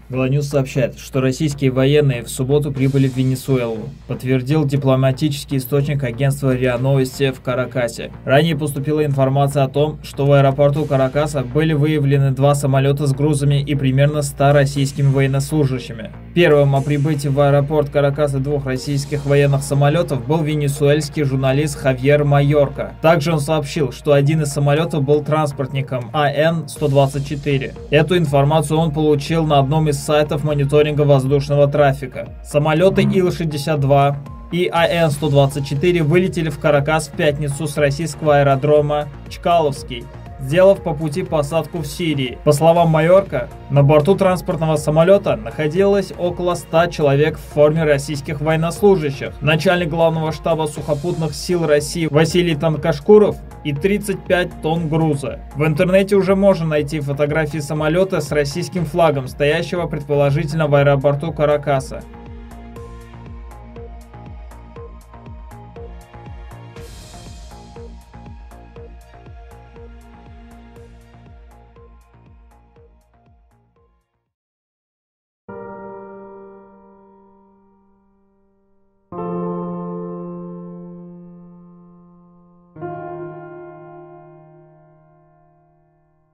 Гланюс сообщает, что российские военные в субботу прибыли в Венесуэлу, подтвердил дипломатический источник агентства РИА Новости в Каракасе. Ранее поступила информация о том, что в аэропорту Каракаса были выявлены 2 самолета с грузами и примерно 100 российскими военнослужащими. Первым о прибытии в аэропорт Каракаса 2 российских военных самолетов был венесуэльский журналист Хавьер Майорка. Также он сообщил, что один из самолетов был транспортником АН-124. Эту информацию он получил на одном из сайтов мониторинга воздушного трафика. Самолеты Ил-62 и АН-124 вылетели в Каракас в пятницу с российского аэродрома Чкаловский, сделав по пути посадку в Сирии. По словам Майорка, на борту транспортного самолета находилось около 100 человек в форме российских военнослужащих, начальник главного штаба сухопутных сил России Василий Танкашкуров и 35 тонн груза. В интернете уже можно найти фотографии самолета с российским флагом, стоящего предположительно в аэропорту Каракаса.